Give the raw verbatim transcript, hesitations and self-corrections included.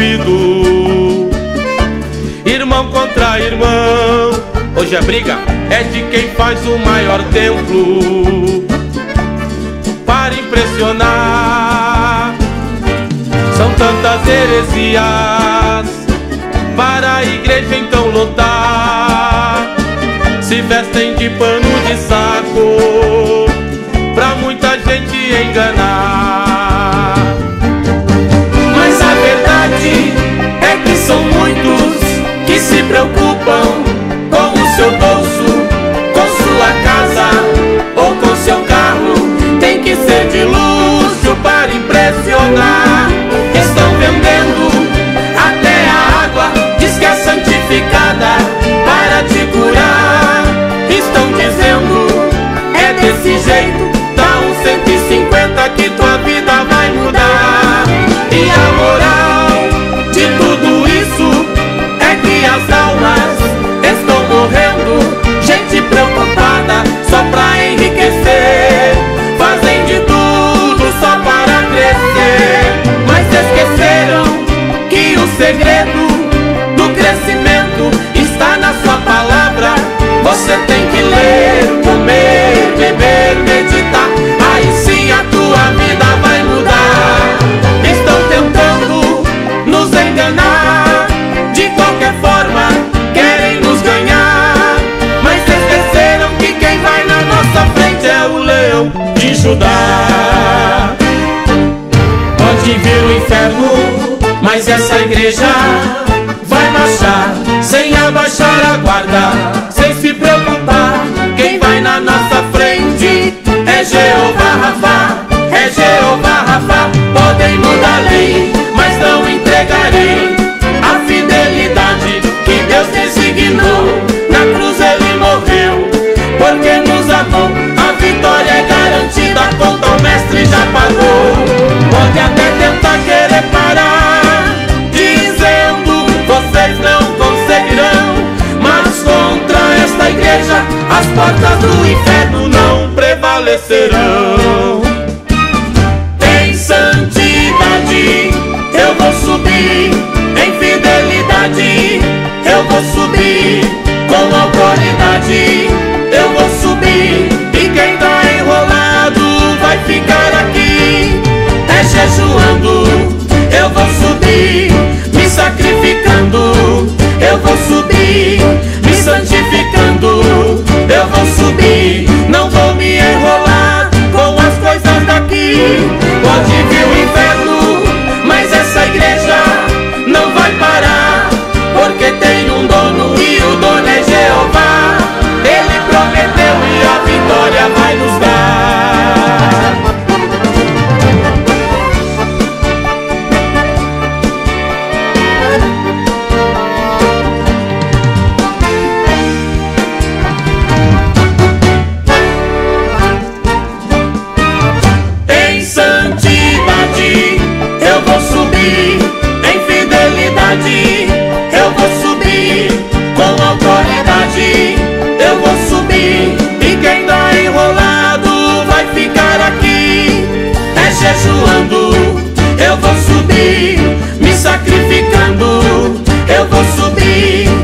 resolvido. Irmão contra irmão, hoje a briga é de quem faz o maior templo para impressionar. São tantas heresias para a igreja então lotar. Se vestem de pano de saco pra muita gente enganar. Mas a verdade é que são muitos que se preocupam com o seu bolso, com sua casa ou com seu carro. Tem que ser de luxo para impressionar. Estão vendendo até a água, diz que é santificada para te curar. Estão dizendo, é desse jeito, dá um cento e cinquenta que tua vida vai mudar. E a moral de tudo isso é que as almas estão morrendo. Gente preocupada só pra enriquecer, fazem de tudo só para crescer. Mas esqueceram que o segredo do crescimento está na sua palavra. Você tem que ler, comer, beber, meditar, aí sim a tua vida vai mudar. Estão tentando nos enganar, de qualquer forma querem nos ganhar. Mas esqueceram que quem vai na nossa frente é o leão de Judá. Pode vir o inferno, mas essa igreja vai marchar sem abaixar a guarda, sem se preocupar. Quem vai na nossa frente é Jeová Rafá, é Jeová Rafá. Podem mudar a lei, mas não entregarei a fidelidade que Deus designou. Na cruz ele morreu, porque nos amou. A vitória é garantida, a conta o mestre já pagou. Pode até tentar querer parar, dizendo vocês não conseguirão, mas contra esta igreja as portas do inferno não prevalecerão. Em santidade eu vou subir, em fidelidade eu vou subir, com autoridade eu vou subir. E quem tá enrolado vai ficar aqui, é jejuando eu vou subir, me sacrificando eu vou subir, me santificando eu vou subir. Não vou me enrolar com as coisas daqui. Pode vir o inferno, mas essa igreja não vai parar, porque tem um dono e o dono é Jeová. Ele prometeu e a vitória vai nos dar. Em santidade eu vou subir, em fidelidade eu vou subir, com autoridade eu vou subir. E quem tá enrolado vai ficar aqui, é jejuando eu vou subir, me sacrificando eu vou subir,